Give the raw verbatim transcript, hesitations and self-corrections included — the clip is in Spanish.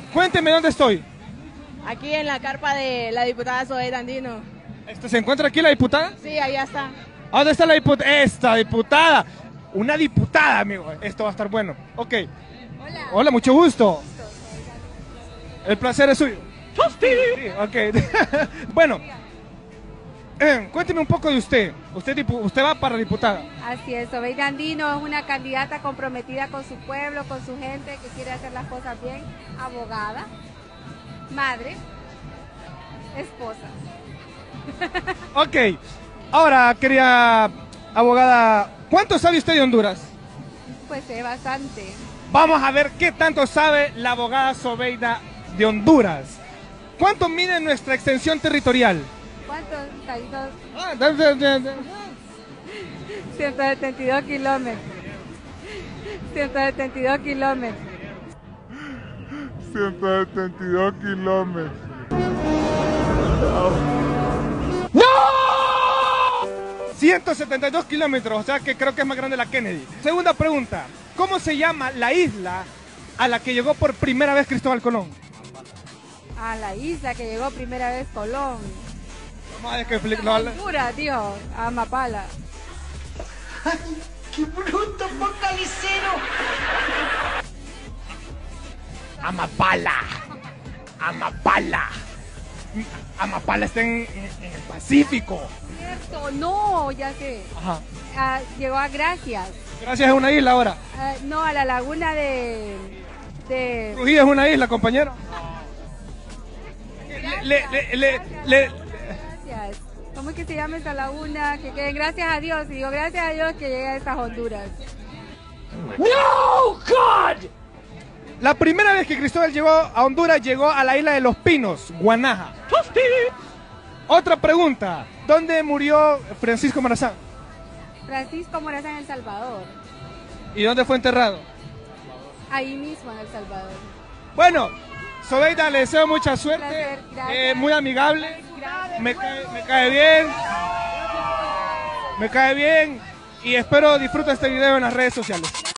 Cuénteme dónde estoy. Aquí en la carpa de la diputada Sobeida Andino. Este, ¿se encuentra aquí la diputada? Sí, allá está. ¿Dónde está la diputada? Esta diputada. Una diputada, amigo. Esto va a estar bueno. Ok. Hola. Hola, mucho gusto. El placer es suyo. Sí, ok. Bueno, eh, cuénteme un poco de usted. Usted, dipu- usted va para diputada. Así es, Sobeida Andino es una candidata comprometida con su pueblo, con su gente, que quiere hacer las cosas bien, abogada, madre, esposa. Ok. Ahora, querida abogada, ¿cuánto sabe usted de Honduras? Pues sé bastante. Vamos a ver qué tanto sabe la abogada Sobeida de Honduras. ¿Cuánto mide nuestra extensión territorial? ¿Cuántos? Hay dos- Ah, da- da- da- da- ciento setenta y dos kilómetros. ciento setenta y dos kilómetros. ciento setenta y dos kilómetros. ciento setenta y dos kilómetros, o sea que creo que es más grande la Kennedy. Segunda pregunta, ¿cómo se llama la isla a la que llegó por primera vez Cristóbal Colón? A la isla que llegó primera vez Colón. Vamos a ver que expli- no, la- Honduras, tío, a Mapala. ¡Qué bruto, focalicero! Amapala. Amapala. Amapala está en, en- en el Pacífico. Cierto, no, ya sé. Ajá. Ah, llegó a Gracias. Gracias a una isla ahora. Ah, no, a la laguna de... de Trujillo es una isla, compañero. Le, le, le, le- le- Gracias. ¿Cómo es que se llama esta laguna? Que queden gracias a Dios. Y digo gracias a Dios que llegue a estas Honduras. ¡No, God! La primera vez que Cristóbal llegó a Honduras llegó a la isla de Los Pinos, Guanaja. Otra pregunta, ¿dónde murió Francisco Morazán? Francisco Morazán en El Salvador. ¿Y dónde fue enterrado? Ahí mismo en El Salvador. Bueno, Sobeida, le deseo mucha suerte, placer, gracias. eh, muy amigable, Gracias. me cae, me cae bien, me cae bien y espero disfrute este video en las redes sociales.